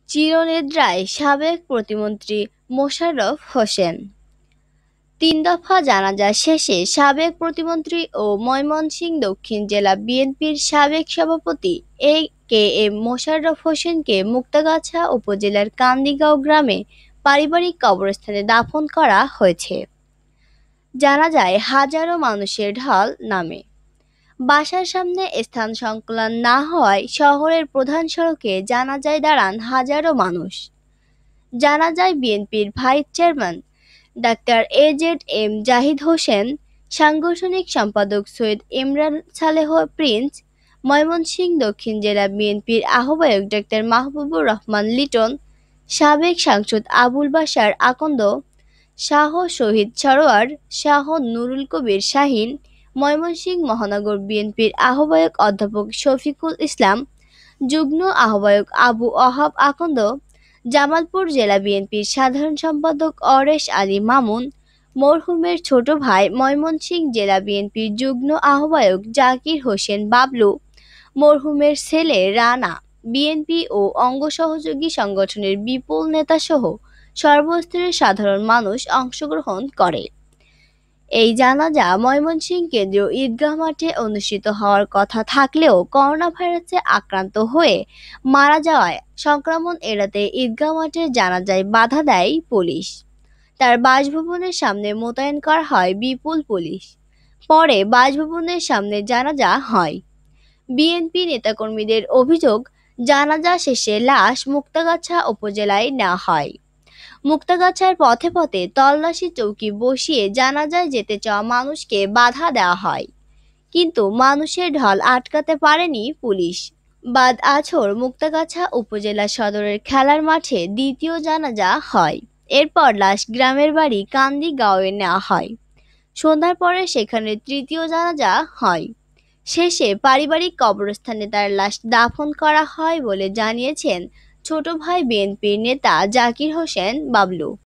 চিরনিদ্রায় সাবেক প্রতিমন্ত্রী মোশাররফ হোসেন। ৩ দফা জানাজা শেষে সাবেক প্রতিমন্ত্রী ও ময়মনসিংহ দক্ষিণ জেলা বিএনপির সাবেক সভাপতি কে এম মোশাররফ হোসেনকে মুক্তাগাছা উপজেলার কান্দিগাঁও গ্রামে পারিবারিক কবরস্থানে দাফন করা হয়েছে। জানাজায় হাজারো মানুষের ঢল নামে। বাসার সামনে স্থান সংকুলান না হওয়ায় শহরের প্রধান সড়কে জানাজায় দাঁড়ান হাজারো মানুষ। জানাজায় বিএনপির vice chairman doctor AZM Zahid Hossain, সাংগঠনিক সম্পাদক সৈয়দ ইমরান সালেহ প্রিন্স, ময়মনসিংহ দক্ষিণ জেলা বিএনপির আহ্বায়ক ডাক্তার মাহবুবুর রহমান লিটন, সাবেক সাংসদ আবুল বাশার আকন্দ, শাহ শহীদ সরোয়ার শাহ, নুরুল কবির শাহীন, ময়মনসিংহ মহানগর বিএনপির আহ্বায়ক অধ্যাপক শফিকুল ইসলাম, যুগ্ম আহ্বায়ক আবু ওহাব আকন্দ, জামালপুর জেলা বিএনপির সাধারণ সম্পাদক অরেশ আলী মামুন, মরহুমের ছোট ভাই ময়মনসিংহ জেলা বিএনপির যুগ্ম আহ্বায়ক জাকির হোসেন বাবলু, মরহুমের ছেলে রানা, বিএনপি ও অঙ্গ সহযোগী সংগঠনের বিপুল নেতাসহ সর্বস্তরের সাধারণ মানুষ অংশগ্রহণ করে। এই জানাজা ময়মনসিংহ কেন্দ্রীয় ঈদগাহ মাঠে অনুষ্ঠিত হওয়ার কথা থাকলেও করোনা ভাইরাসে আক্রান্ত হয়ে মারা যাওয়ায় সংক্রমণ এড়াতে ঈদগাহ মাঠের জানাজায় বাধা দেয় পুলিশ। তার বাসভবনের সামনে মোতায়েন করা হয় বিপুল পুলিশ। পরে বাসভবনের সামনে জানাজা হয়। বিএনপি নেতাকর্মীদের অভিযোগ, জানাজা শেষে লাশ মুক্তাগাছা উপজেলায় নেওয়া হয়। মুক্তাগাছার পথে পথে তল্লাশি চৌকি বসিয়ে জানাজায় যেতে চাওয়া মানুষকে বাধা দেওয়া হয়, কিন্তু মানুষের ঢল আটকাতে পারেনি পুলিশ। বাদ আছর মুক্তাগাছা উপজেলা সদরের খেলার মাঠে দ্বিতীয় জানাজা হয়। এরপর লাশ গ্রামের বাড়ি কান্দিগাঁওয়ে নেওয়া হয়। সন্ধ্যার পরে সেখানে তৃতীয় জানাজা হয়। শেষে পারিবারিক কবরস্থানে তার লাশ দাফন করা হয় বলে জানিয়েছেন ছোট ভাই বিএনপির নেতা জাকির হোসেন বাবলু।